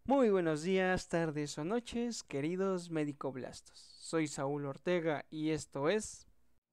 Muy buenos días, tardes o noches, queridos médico-blastos. Soy Saúl Ortega y esto es...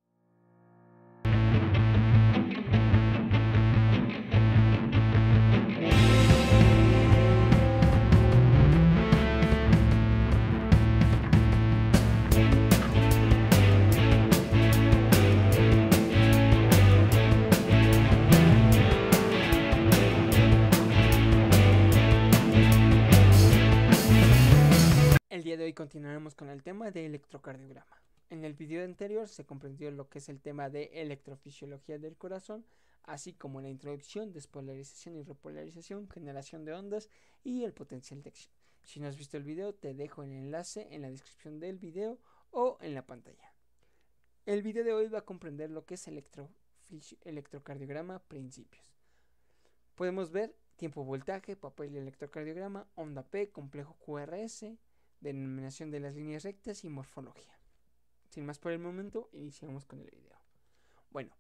El día de hoy continuaremos con el tema de electrocardiograma. En el video anterior se comprendió lo que es el tema de electrofisiología del corazón, así como la introducción, despolarización y repolarización, generación de ondas y el potencial de acción. Si no has visto el video, te dejo el enlace en la descripción del video o en la pantalla. El video de hoy va a comprender lo que es electrocardiograma, principios. Podemos ver tiempo voltaje, papel de electrocardiograma, onda P, complejo QRS, denominación de las líneas rectas y morfología. Sin más por el momento, iniciamos con el video. Bueno,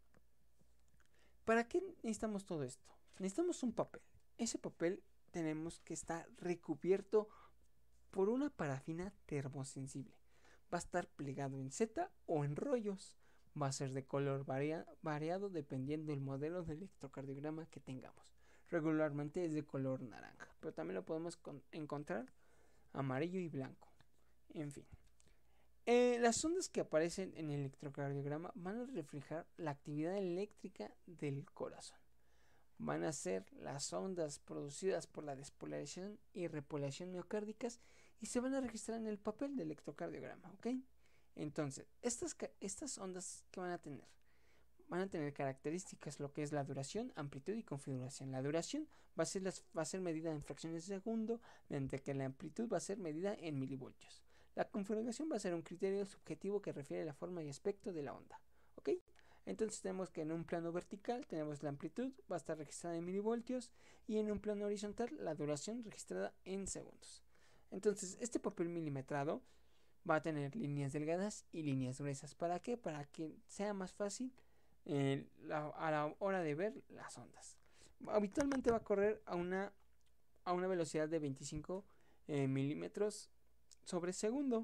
¿para qué necesitamos todo esto? Necesitamos un papel. Ese papel tenemos que estar recubierto por una parafina termosensible. Va a estar plegado en Z o en rollos. Va a ser de color variado dependiendo del modelo de electrocardiograma que tengamos. Regularmente es de color naranja, pero también lo podemos encontrar amarillo y blanco. En fin. Las ondas que aparecen en el electrocardiograma van a reflejar la actividad eléctrica del corazón. Van a ser las ondas producidas por la despolarización y repolarización miocárdicas y se van a registrar en el papel del electrocardiograma, ¿ok? Entonces, estas ondas que van a tener características, lo que es la duración, amplitud y configuración. La duración va a ser medida en fracciones de segundo, mientras que la amplitud va a ser medida en milivoltios. La configuración va a ser un criterio subjetivo que refiere a la forma y aspecto de la onda, ¿ok? Entonces tenemos que en un plano vertical tenemos la amplitud, va a estar registrada en milivoltios, y en un plano horizontal la duración registrada en segundos. Entonces este papel milimetrado va a tener líneas delgadas y líneas gruesas. ¿Para qué? Para que sea más fácil a la hora de ver las ondas. Habitualmente va a correr a una velocidad de 25 milímetros sobre segundo.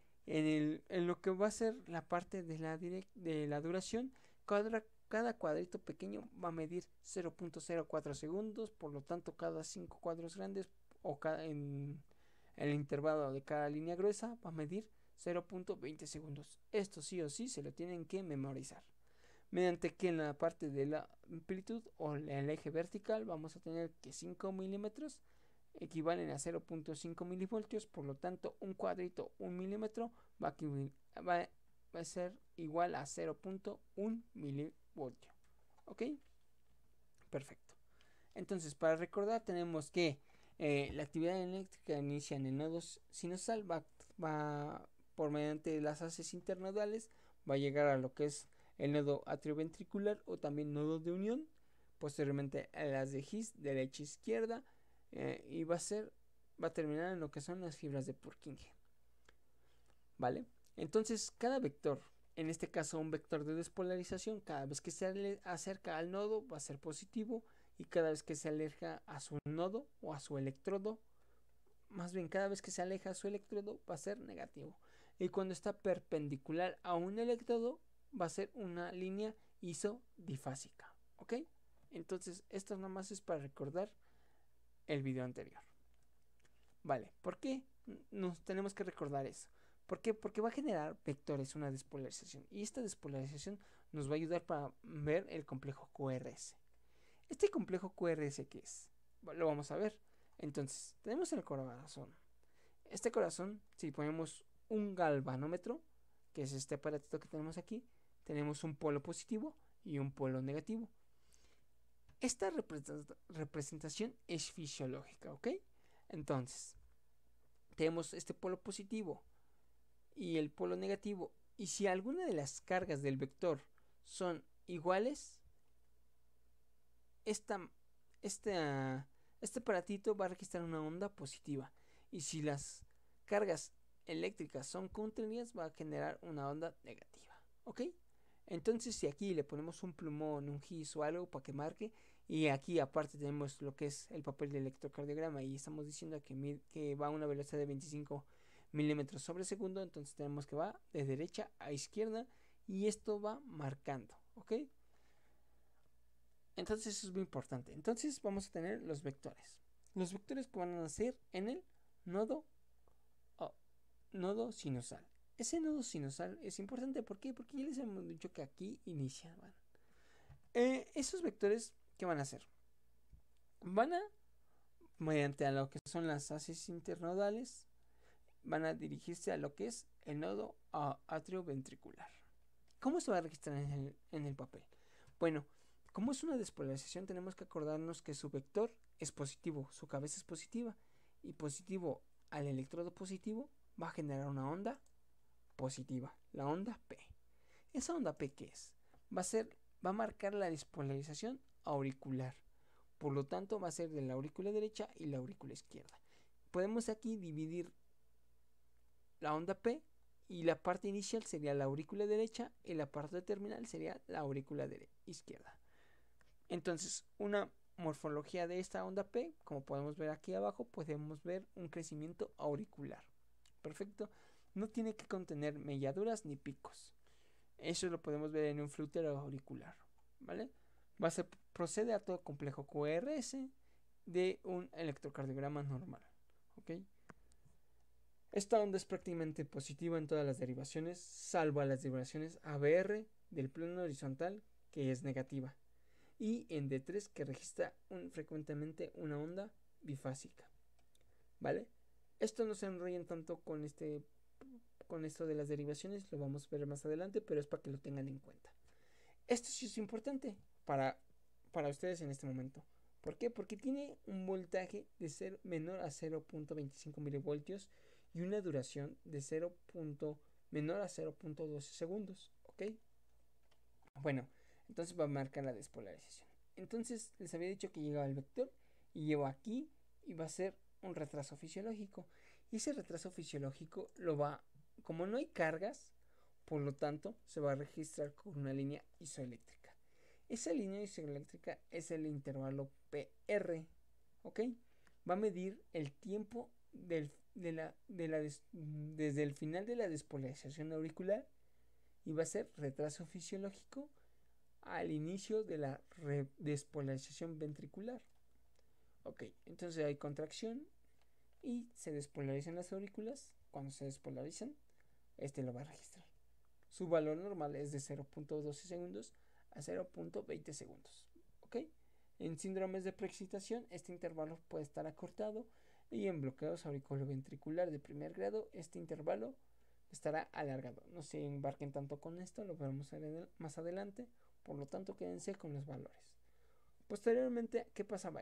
En lo que va a ser la parte de la duración, cada cuadrito pequeño va a medir 0.04 segundos, por lo tanto cada 5 cuadros grandes en el intervalo de cada línea gruesa va a medir 0.20 segundos. Esto sí o sí se lo tienen que memorizar. Mediante que en la parte de la amplitud o en el eje vertical vamos a tener que 5 milímetros equivalen a 0.5 milivoltios, por lo tanto un cuadrito, un milímetro va a ser igual a 0.1 milivoltio. ¿Ok? Perfecto. Entonces, para recordar tenemos que la actividad eléctrica inicia en el nodo sinusal, va por mediante las haces internodales, va a llegar a lo que es el nodo atrioventricular o también nodo de unión, posteriormente a las de His, derecha e izquierda, y va a terminar en lo que son las fibras de Purkinje. ¿Vale? Entonces, cada vector, en este caso un vector de despolarización, cada vez que se acerca al nodo va a ser positivo, y cada vez que se aleja a su nodo o a su electrodo, más bien cada vez que se aleja a su electrodo va a ser negativo. Y cuando está perpendicular a un electrodo va a ser una línea isodifásica, ¿ok? Entonces esto nada más es para recordar el video anterior. Vale, ¿por qué nos tenemos que recordar eso? ¿Por qué? Porque va a generar vectores, una despolarización, y esta despolarización nos va a ayudar para ver el complejo QRS. ¿Este complejo QRS qué es? Lo vamos a ver. Entonces, tenemos el corazón. Este corazón, si ponemos un galvanómetro, que es este aparatito que tenemos aquí, tenemos un polo positivo y un polo negativo. Esta representación es fisiológica, ¿ok? Entonces, tenemos este polo positivo y el polo negativo, y si alguna de las cargas del vector son iguales, esta, este aparatito va a registrar una onda positiva, y si las cargas eléctricas son contrarias va a generar una onda negativa, ¿ok? Entonces si aquí le ponemos un plumón, un gis o algo para que marque, Y aquí aparte tenemos lo que es el papel de electrocardiograma y estamos diciendo que va a una velocidad de 25 milímetros sobre segundo. Entonces tenemos que va de derecha a izquierda y esto va marcando, ¿ok? Entonces eso es muy importante. Entonces vamos a tener los vectores. Los vectores que van a nacer en el nodo, oh, nodo sinusal. Ese nodo sinusal es importante, ¿por qué? Porque ya les hemos dicho que aquí iniciaban. Esos vectores, ¿qué van a hacer? Van a, mediante a lo que son las haces internodales, van a dirigirse a lo que es el nodo atrioventricular. ¿Cómo se va a registrar en el papel? Bueno, como es una despolarización, tenemos que acordarnos que su vector es positivo, su cabeza es positiva, y positivo al electrodo positivo va a generar una onda positiva, la onda P. ¿Esa onda P qué es? Va a marcar la despolarización auricular. Por lo tanto, va a ser de la aurícula derecha y la aurícula izquierda. Podemos aquí dividir la onda P y la parte inicial sería la aurícula derecha y la parte terminal sería la aurícula izquierda. Entonces, una morfología de esta onda P, como podemos ver aquí abajo, podemos ver un crecimiento auricular. Perfecto. No tiene que contener melladuras ni picos. Eso lo podemos ver en un flútero auricular, ¿vale? Procede a todo complejo QRS de un electrocardiograma normal, ¿ok? Esta onda es prácticamente positiva en todas las derivaciones, salvo a las derivaciones ABR del plano horizontal, que es negativa, y en D3, que registra frecuentemente una onda bifásica, ¿vale? Esto no se enrollen tanto con esto de las derivaciones, lo vamos a ver más adelante, pero es para que lo tengan en cuenta. Esto sí es importante para ustedes en este momento. ¿Por qué? Porque tiene un voltaje de ser menor a 0.25 milivoltios y una duración de menor a 0.12 segundos. ¿Ok? Bueno, entonces va a marcar la despolarización. Entonces les había dicho que llegaba el vector y llevo aquí y va a ser un retraso fisiológico. Y ese retraso fisiológico como no hay cargas, por lo tanto se va a registrar con una línea isoeléctrica. Esa línea isoeléctrica es el intervalo PR, ¿ok? Va a medir el tiempo desde el final de la despolarización auricular y va a ser retraso fisiológico al inicio de la despolarización ventricular. Ok, entonces hay contracción y se despolarizan las aurículas. Cuando se despolarizan, este lo va a registrar. Su valor normal es de 0.12 segundos a 0.20 segundos. ¿Ok? En síndromes de preexcitación, este intervalo puede estar acortado y en bloqueos auriculoventricular de primer grado, este intervalo estará alargado. No se embarquen tanto con esto, lo veremos más adelante. Por lo tanto, quédense con los valores. Posteriormente, ¿qué pasaba?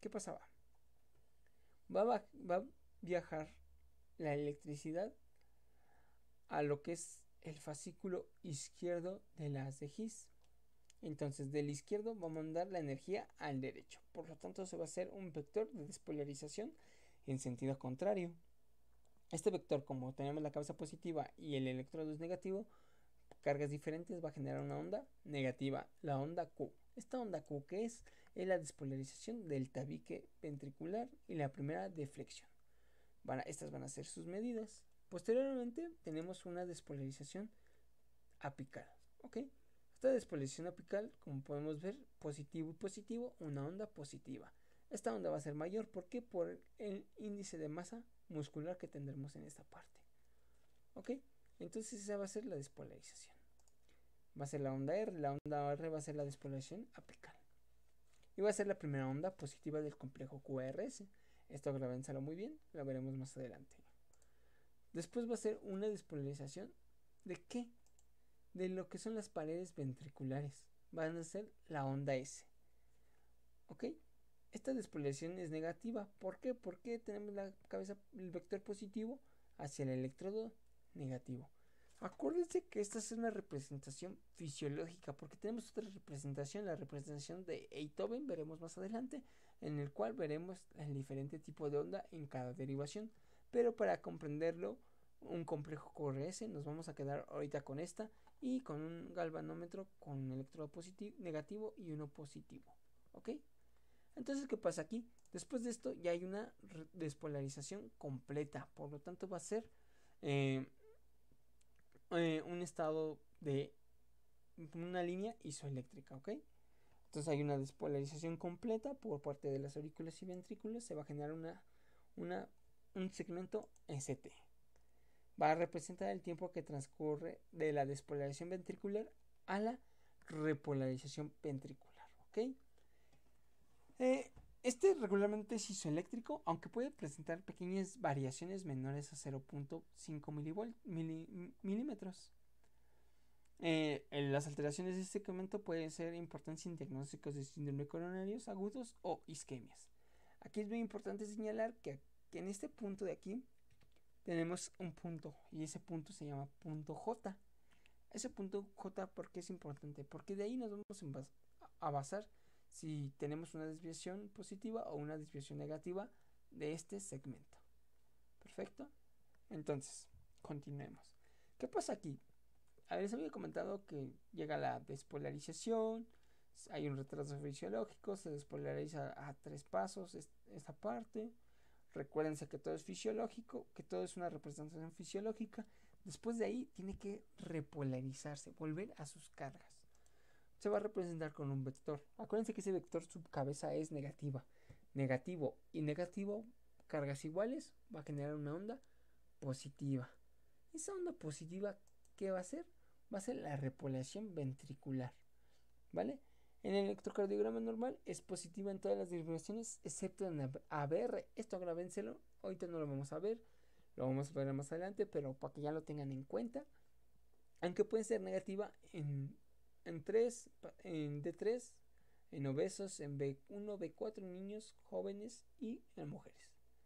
Va a viajar la electricidad a lo que es el fascículo izquierdo de la haz de His. Entonces del izquierdo va a mandar la energía al derecho. Por lo tanto se va a hacer un vector de despolarización en sentido contrario. Este vector, como tenemos la cabeza positiva y el electrodo es negativo, cargas diferentes, va a generar una onda negativa, la onda Q. Esta onda Q, ¿qué es? Es la despolarización del tabique ventricular y la primera deflexión. Estas van a ser sus medidas. Posteriormente tenemos una despolarización apical, ¿ok? Esta despolarización apical, como podemos ver, positivo y positivo, una onda positiva. Esta onda va a ser mayor, ¿por qué? Por el índice de masa muscular que tendremos en esta parte, ¿ok? Entonces esa va a ser la despolarización. Va a ser la onda R va a ser la despolarización apical. Y va a ser la primera onda positiva del complejo QRS. Esto grábenselo muy bien, lo veremos más adelante. Después va a ser una despolarización ¿de qué? De lo que son las paredes ventriculares. Van a ser la onda S. ¿Ok? Esta despolarización es negativa. ¿Por qué? Porque tenemos el vector positivo hacia el electrodo negativo. Acuérdense que esta es una representación fisiológica, porque tenemos otra representación, la representación de Einthoven, veremos más adelante, en el cual veremos el diferente tipo de onda en cada derivación. Pero para comprenderlo, un complejo QRS, nos vamos a quedar ahorita con esta y con un galvanómetro con un electrodo negativo y uno positivo. ¿Ok? Entonces, ¿qué pasa aquí? Después de esto ya hay una despolarización completa, por lo tanto va a ser eh, un estado de una línea isoeléctrica, ¿ok? Entonces hay una despolarización completa por parte de las aurículas y ventrículos, se va a generar una, un segmento ST. Va a representar el tiempo que transcurre de la despolarización ventricular a la repolarización ventricular, ¿ok? Este regularmente es isoeléctrico, aunque puede presentar pequeñas variaciones menores a 0.5 milímetros. Las alteraciones de este segmento pueden ser importantes en diagnósticos de síndrome coronarios agudos o isquemias. Aquí es muy importante señalar que en este punto de aquí tenemos un punto y ese punto se llama punto J. Ese punto J, ¿por qué es importante? Porque de ahí nos vamos a basar si tenemos una desviación positiva o una desviación negativa de este segmento. Perfecto. Entonces, continuemos. ¿Qué pasa aquí? A ver, les había comentado que llega la despolarización, hay un retraso fisiológico, se despolariza a 3 pasos esta parte. Recuérdense que todo es fisiológico, que todo es una representación fisiológica. Después de ahí tiene que repolarizarse, volver a sus cargas. Se va a representar con un vector. Acuérdense que ese vector, su cabeza es negativa. Negativo y negativo, cargas iguales, va a generar una onda positiva. Esa onda positiva, ¿qué va a hacer? Va a ser la repolación ventricular, ¿vale? En el electrocardiograma normal es positiva en todas las direcciones excepto en ABR. Esto grábenselo, ahorita no lo vamos a ver, lo vamos a ver más adelante, pero para que ya lo tengan en cuenta. Aunque puede ser negativa en D3, en obesos, en B1, B4, en niños, jóvenes y en mujeres.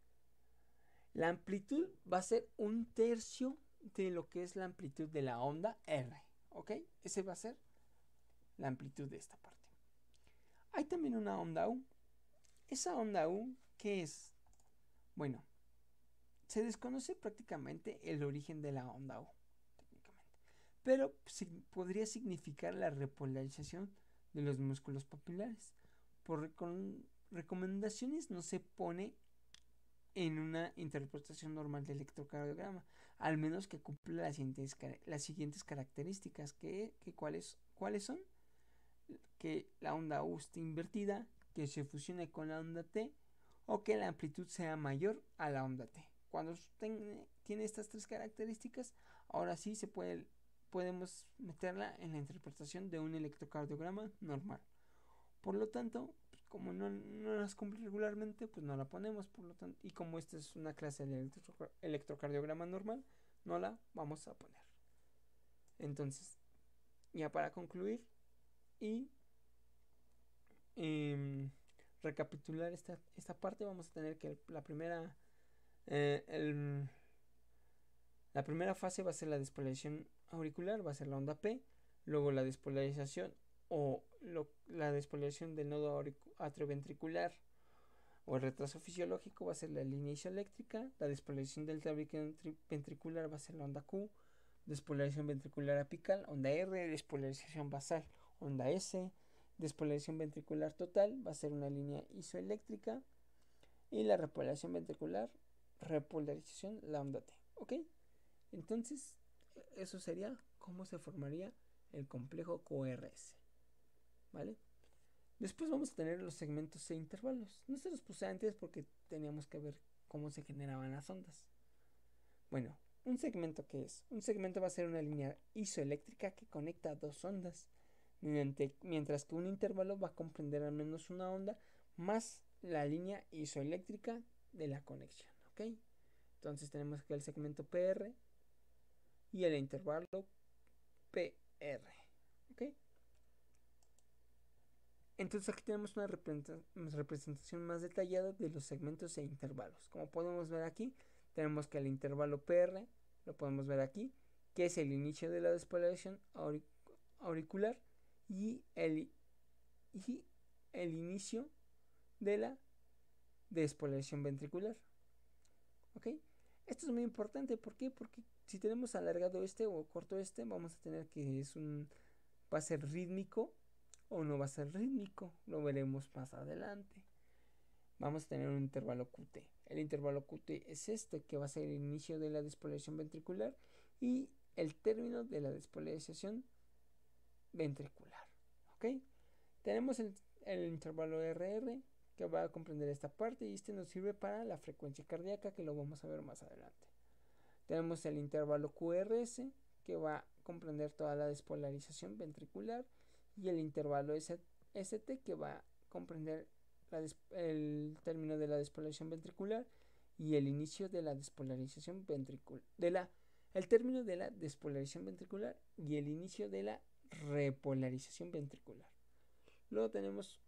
La amplitud va a ser 1/3 de lo que es la amplitud de la onda R, ¿ok? Ese va a ser la amplitud de esta parte. Hay también una onda U. Esa onda U, ¿qué es? Bueno, se desconoce prácticamente el origen de la onda U, técnicamente, pero podría significar la repolarización de los músculos papilares. Por recomendaciones no se pone en una interpretación normal del electrocardiograma, al menos que cumpla las siguientes características, ¿cuáles son? Que la onda U esté invertida, que se fusione con la onda T o que la amplitud sea mayor a la onda T. Cuando tiene estas 3 características, ahora sí podemos meterla en la interpretación de un electrocardiograma normal. Por lo tanto, como no las cumple regularmente, pues no la ponemos. Por lo tanto, y como esta es una clase de electrocardiograma normal, no la vamos a poner. Entonces, ya para concluir y recapitular esta parte, vamos a tener que la primera fase va a ser la despolarización auricular, va a ser la onda P, luego la despolarización la despolarización del nodo atrioventricular o el retraso fisiológico va a ser la línea isoeléctrica, la despolarización del tabique ventricular va a ser la onda Q, despolarización ventricular apical, onda R, despolarización basal, onda S, despolarización ventricular total va a ser una línea isoeléctrica y la repolarización ventricular, repolarización, la onda T, ¿ok? Entonces, eso sería cómo se formaría el complejo QRS, ¿vale? Después vamos a tener los segmentos e intervalos. No se los puse antes porque teníamos que ver cómo se generaban las ondas. Bueno, ¿un segmento qué es? Un segmento va a ser una línea isoeléctrica que conecta 2 ondas, mientras que un intervalo va a comprender al menos una onda más la línea isoeléctrica de la conexión, ¿ok? Entonces tenemos aquí el segmento PR y el intervalo PR, ¿ok? Entonces aquí tenemos una representación más detallada de los segmentos e intervalos. Como podemos ver aquí, tenemos que el intervalo PR, lo podemos ver aquí, que es el inicio de la despolarización auricular y el inicio de la despolarización ventricular. ¿Ok? Esto es muy importante, ¿por qué? Porque si tenemos alargado o corto vamos a tener que va a ser rítmico o no va a ser rítmico, lo veremos más adelante. vamos a tener un intervalo QT. El intervalo QT es este, que va a ser el inicio de la despolarización ventricular y el término de la despolarización ventricular. ¿Ok? Tenemos el intervalo RR, que va a comprender esta parte, y este nos sirve para la frecuencia cardíaca, que lo vamos a ver más adelante. Tenemos el intervalo QRS, que va a comprender toda la despolarización ventricular, y el intervalo ST, que va a comprender el término de la despolarización ventricular y el inicio de la despolarización ventricular, el término de la despolarización ventricular y el inicio de la repolarización ventricular. Luego tenemos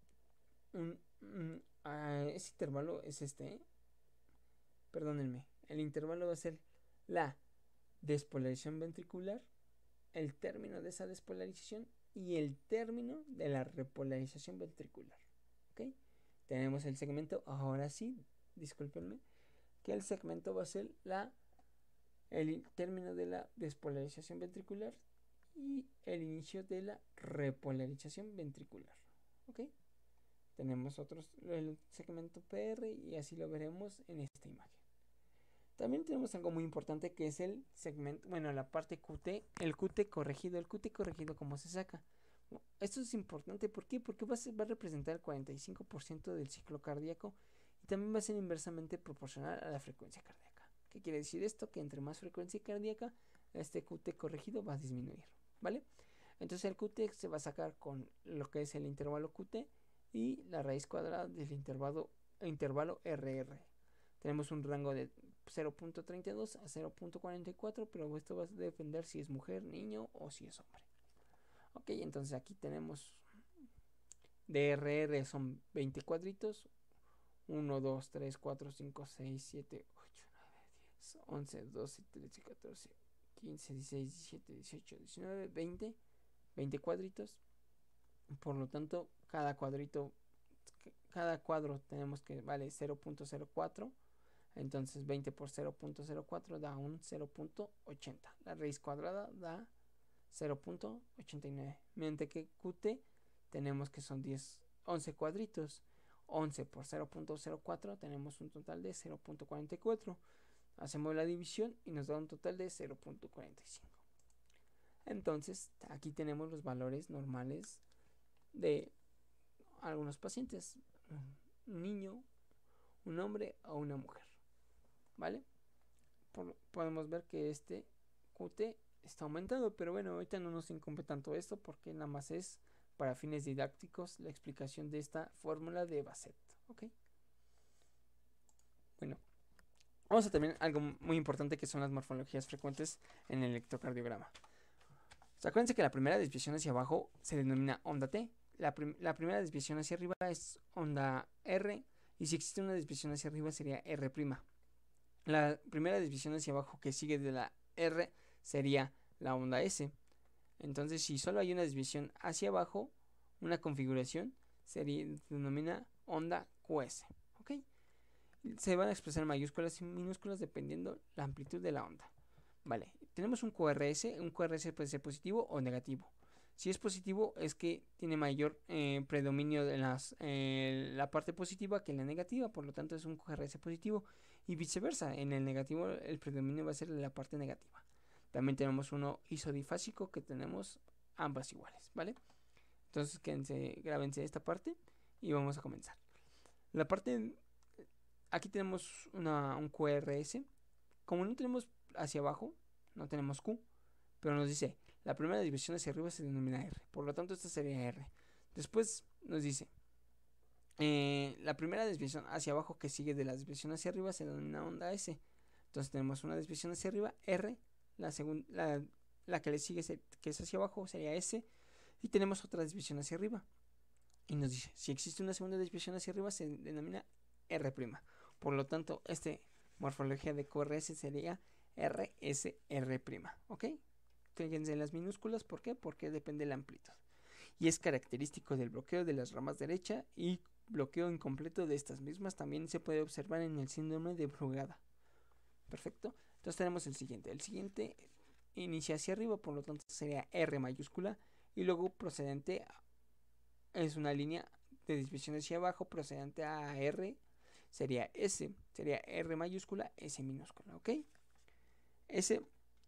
ese intervalo es perdónenme, el intervalo va a ser la despolarización ventricular, el término de esa despolarización y el término de la repolarización ventricular. ¿Ok? Tenemos el segmento, ahora sí, discúlpenme, que el segmento va a ser el término de la despolarización ventricular y el inicio de la repolarización ventricular. ¿Ok? Tenemos el segmento PR y así lo veremos en esta imagen. También tenemos algo muy importante, que es el segmento, bueno, la parte QT, el QT corregido. El QT corregido, ¿cómo se saca? Esto es importante, ¿por qué? Porque va a representar el 45% del ciclo cardíaco y también va a ser inversamente proporcional a la frecuencia cardíaca. ¿Qué quiere decir esto? Que entre más frecuencia cardíaca, este QT corregido va a disminuir, ¿vale? Entonces el QT se va a sacar con lo que es el intervalo QT y la raíz cuadrada del intervalo RR. Tenemos un rango de 0.32 a 0.44, pero esto va a depender si es mujer, niño o si es hombre. Ok, entonces aquí tenemos DRR son 20 cuadritos. 1, 2, 3, 4, 5, 6, 7, 8, 9, 10, 11, 12, 13, 14, 15, 16, 17, 18, 19, 20. 20 cuadritos. Por lo tanto, cada cuadro tenemos que vale 0.04. Entonces 20 por 0.04 da un 0.80. La raíz cuadrada da 0.89. Mientras que QT tenemos que son 11 cuadritos. 11 por 0.04 tenemos un total de 0.44. Hacemos la división y nos da un total de 0.45. Entonces aquí tenemos los valores normales de algunos pacientes. Un niño, un hombre o una mujer. ¿Vale? Podemos ver que este QT está aumentado, pero bueno, ahorita no nos incumbe tanto esto porque nada más es para fines didácticos la explicación de esta fórmula de Bassett. ¿Ok? Bueno, vamos a tener algo muy importante, que son las morfologías frecuentes en el electrocardiograma. O sea, acuérdense que la primera desviación hacia abajo se denomina onda T. La primera desviación hacia arriba es onda R, y si existe una desviación hacia arriba sería R'. La primera desviación hacia abajo que sigue de la R sería la onda S. Entonces, si solo hay una desviación hacia abajo, una configuración se denomina onda QS. ¿Ok? Se van a expresar mayúsculas y minúsculas dependiendo la amplitud de la onda. Vale, tenemos un QRS. Un QRS puede ser positivo o negativo. Si es positivo, es que tiene mayor predominio de la parte positiva que la negativa, por lo tanto es un QRS positivo, y viceversa. En el negativo el predominio va a ser de la parte negativa. También tenemos uno isodifásico, que tenemos ambas iguales, ¿vale? Entonces grábense esta parte y vamos a comenzar. La parte, aquí tenemos un QRS. Como no tenemos hacia abajo, no tenemos Q, pero nos dice, la primera división hacia arriba se denomina R, por lo tanto esta sería R. Después nos dice, la primera desviación hacia abajo que sigue de la desviación hacia arriba se denomina onda S. Entonces tenemos una desviación hacia arriba, R, la que le sigue, que es hacia abajo, sería S, y tenemos otra desviación hacia arriba. Y nos dice, si existe una segunda desviación hacia arriba se denomina R'. Por lo tanto, esta morfología de QRS sería RSR'. ¿Ok? Fíjense en las minúsculas, ¿por qué? Porque depende de la amplitud. Y es característico del bloqueo de las ramas derecha y bloqueo incompleto de estas mismas. También se puede observar en el síndrome de Brugada. Perfecto. Entonces tenemos el siguiente. El siguiente inicia hacia arriba, por lo tanto sería R mayúscula, y luego procedente es una línea de disminución hacia abajo procedente a R sería S, sería R mayúscula, S minúscula, ¿ok? S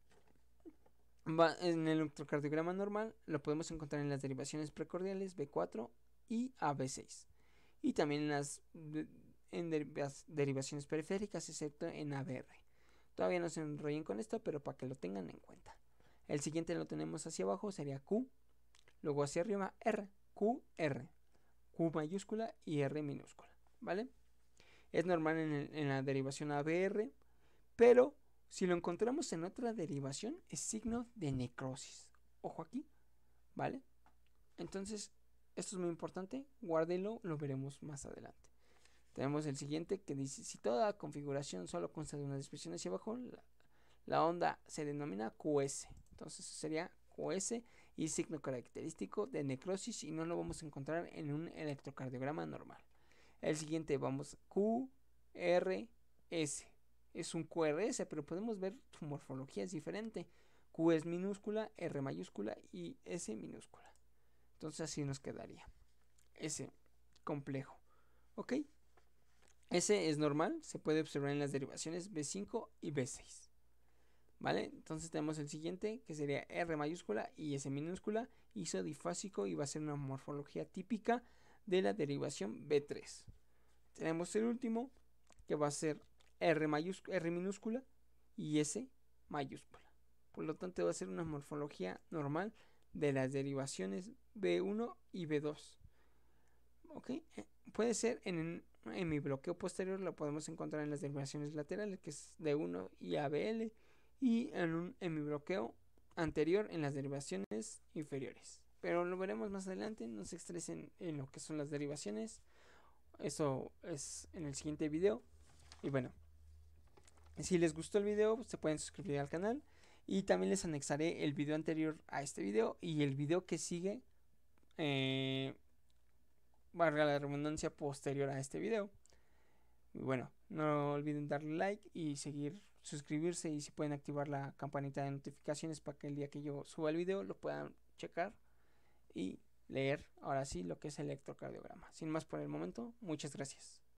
va en el electrocardiograma normal, lo podemos encontrar en las derivaciones precordiales B4 y AB6. Y también en derivaciones periféricas, excepto en ABR. Todavía no se enrollen con esto, pero para que lo tengan en cuenta. El siguiente lo tenemos hacia abajo, sería Q. Luego hacia arriba, R, Q, R. Q mayúscula y R minúscula, ¿vale? Es normal en la derivación ABR, pero si lo encontramos en otra derivación, es signo de necrosis. Ojo aquí, ¿vale? Entonces, esto es muy importante, guárdelo, lo veremos más adelante. Tenemos el siguiente que dice, si toda configuración solo consta de una dispersión hacia abajo, la onda se denomina QS. Entonces sería QS y signo característico de necrosis y no lo vamos a encontrar en un electrocardiograma normal. El siguiente vamos QRS. Es un QRS, pero podemos ver su morfología es diferente. Q es minúscula, R mayúscula y S minúscula. Entonces así nos quedaría. S complejo. ¿Ok? S es normal, se puede observar en las derivaciones B5 y B6. ¿Vale? Entonces tenemos el siguiente, que sería R mayúscula y S minúscula, isodifásico, y va a ser una morfología típica de la derivación B3. Tenemos el último, que va a ser R minúscula y S mayúscula. Por lo tanto va a ser una morfología normal de las derivaciones B1 y B2. ¿Ok? Puede ser en mi bloqueo posterior, lo podemos encontrar en las derivaciones laterales, que es D1 y ABL, y en mi bloqueo anterior en las derivaciones inferiores. Pero lo veremos más adelante, no se estresen en lo que son las derivaciones. Eso es en el siguiente video. Y bueno, si les gustó el video, se pueden suscribir al canal. Y también les anexaré el video anterior a este video y el video que sigue, valga la redundancia, posterior a este video. Y bueno, no olviden darle like y suscribirse, y si pueden activar la campanita de notificaciones para que el día que yo suba el video lo puedan checar y leer ahora sí lo que es el electrocardiograma. Sin más por el momento, muchas gracias.